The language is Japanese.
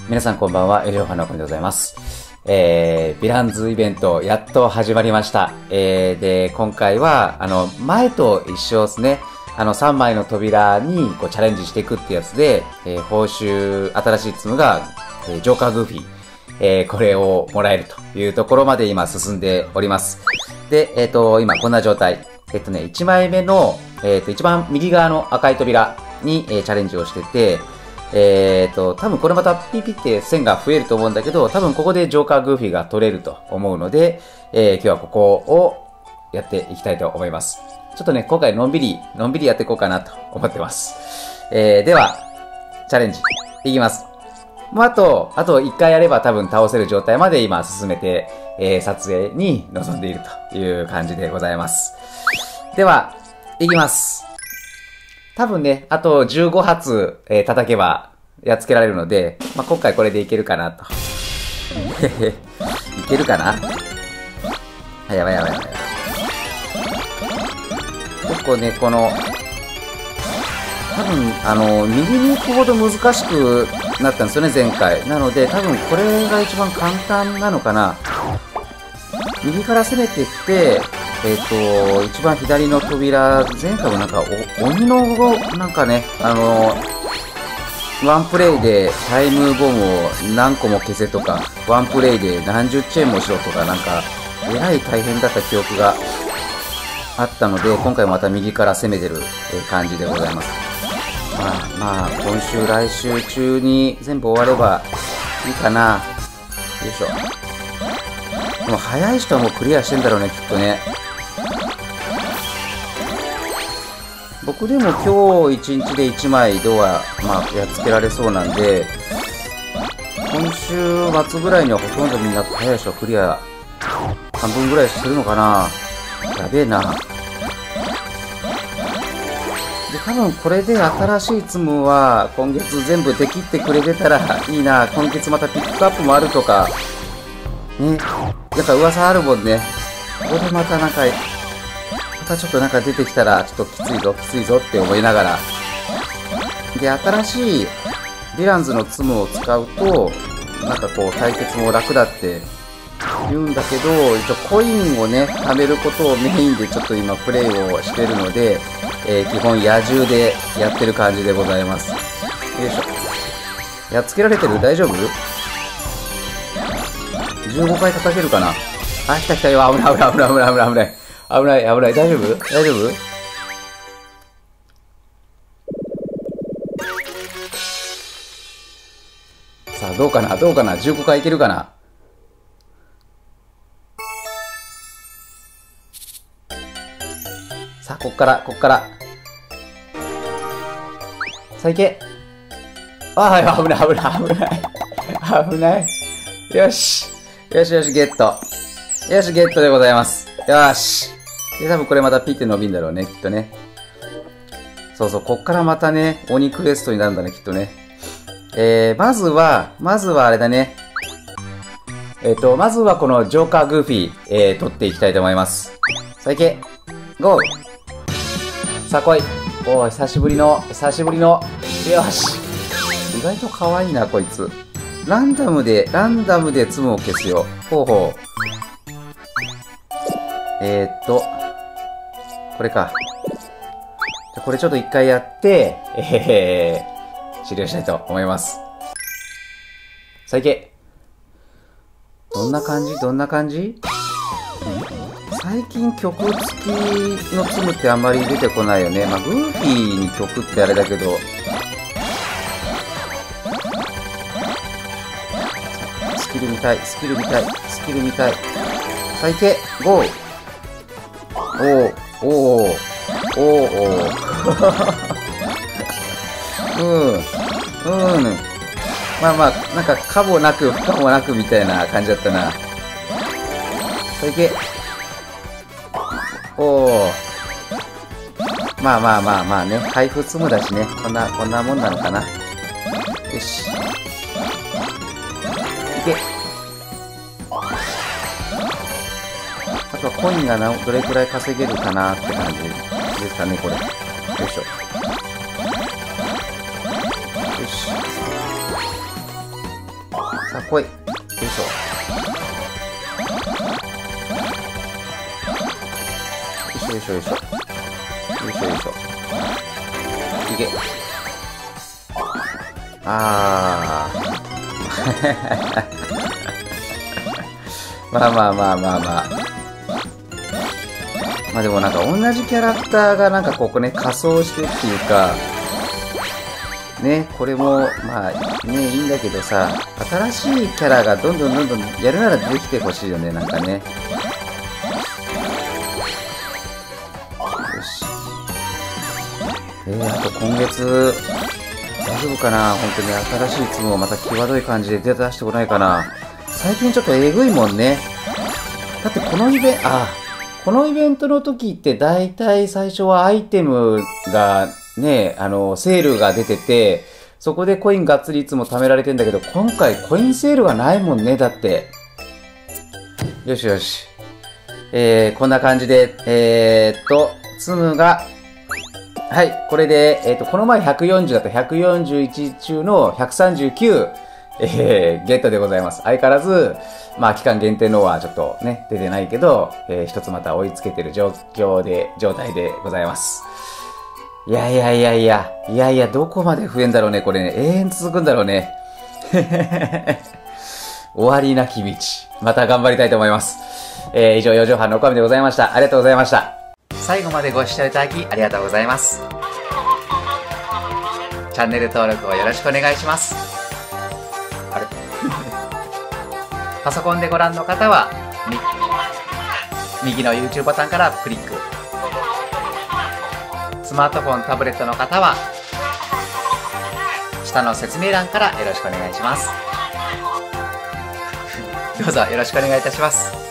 皆さんこんばんは、エリオハのこにでございます。ヴィランズイベント、やっと始まりました。で、今回は、前と一緒ですね。3枚の扉にこうチャレンジしていくってやつで、報酬、新しいツムが、ジョーカーグーフィー、これをもらえるというところまで今進んでおります。で、今こんな状態。1枚目の、一番右側の赤い扉に、チャレンジをしてて、多分これまたピピって線が増えると思うんだけど、多分ここでジョーカーグーフィーが取れると思うので、今日はここをやっていきたいと思います。ちょっとね、今回のんびりやっていこうかなと思ってます。では、チャレンジいきます。もうあと1回やれば多分倒せる状態まで今進めて、撮影に臨んでいるという感じでございます。では、いきます。多分ね、あと15発、叩けばやっつけられるので、まあ、今回これでいけるかなと。いけるかなあ、やばい。結構ね、この、多分、右に行くほど難しくなったんですよね、前回。なので、多分これが一番簡単なのかな。右から攻めていって、一番左の扉、前回もなんか、鬼の、なんかね、ワンプレイでタイムボムを何個も消せとか、ワンプレイで何十チェーンもしろとか、なんか、えらい大変だった記憶があったので、今回また右から攻めてる感じでございます。まあ、今週、来週中に全部終わればいいかな。よいしょ。でも早い人はもうクリアしてんだろうね、きっとね。僕でも今日1日で1枚ドア、まあ、やっつけられそうなんで、今週末ぐらいにはほとんどみんな早い人はクリア半分ぐらいするのかな。やべえな。で、多分これで新しいツムは今月全部できってくれてたらいいな。今月またピックアップもあるとか、ね。なんか噂あるもんね。ここでまたなんか、ちょっとなんか出てきたら、ちょっときついぞって思いながら。で、新しいヴィランズのツムを使うと、なんかこう対決も楽だって言うんだけど、一応コインをね、貯めることをメインでちょっと今プレイをしてるので、基本野獣でやってる感じでございます。よいしょ。やっつけられてる？大丈夫？ 15 回叩けるかな。あ、来たよ。危ない。大丈夫？さあ、どうかな ?15 回いけるかな。さあ、こっから。さあ、いけ。ああ、危ない。よし、ゲット。よし、ゲットでございます。よし。で、多分これまたピッて伸びんだろうね、きっとね。そう、こっからまたね、鬼クエストになるんだね、きっとね。まずはあれだね。まずはこのジョーカーグーフィー、取っていきたいと思います。さあ、いけ。ゴー。さあ、来い。おー、久しぶりの。よし。意外と可愛いな、こいつ。ランダムでツムを消すよ。ほう。これか。じゃ、これちょっと一回やって、終了したいと思います。さあ、いけ。どんな感じ？最近曲付きのツムってあんまり出てこないよね。まあ、グーフィーに曲ってあれだけど、スキル見たい。さあ、いけ。ゴー。おー。まあ、なんか、可もなく不可もなくみたいな感じだったな。さあ、いけ。おー。まあね。配布ツムだしね。こんなもんなのかな。よし。いけ。あとはコインがどれくらい稼げるかなって感じですかね、これ。よいしょ。よし。 さあ、来い。よいしょ。よいしょよいしょ。よいしょよいしょ。いけ。あー。まあまあまあまあまあ。まあでもなんか同じキャラクターがなんかここね、仮装してっていうか、ね、これも、まあね、いいんだけどさ、新しいキャラがどんどんやるならできてほしいよね、なんかね。よし。あと今月、大丈夫かな、本当に新しいツムをまた際どい感じで出してこないかな。最近ちょっとえぐいもんね。だってこのイベントの時って大体最初はアイテムがね、セールが出てて、そこでコインがっつりいつも貯められてんだけど、今回コインセールがないもんね、だって。よしよし。こんな感じで、ツムが、はい、これで、この前140だった141中の139、ゲットでございます。相変わらず、まあ、期間限定のはちょっとね、出てないけど、一つまた追いつけてる状態でございます。いや、どこまで増えんだろうね、これね。永遠続くんだろうね。終わりなき道。また頑張りたいと思います。以上、4畳半のおかみでございました。ありがとうございました。最後までご視聴いただきありがとうございます。チャンネル登録をよろしくお願いします。あれパソコンでご覧の方は、右の YouTube ボタンからクリック。スマートフォン、タブレットの方は、下の説明欄からよろしくお願いします。どうぞよろしくお願いいたします。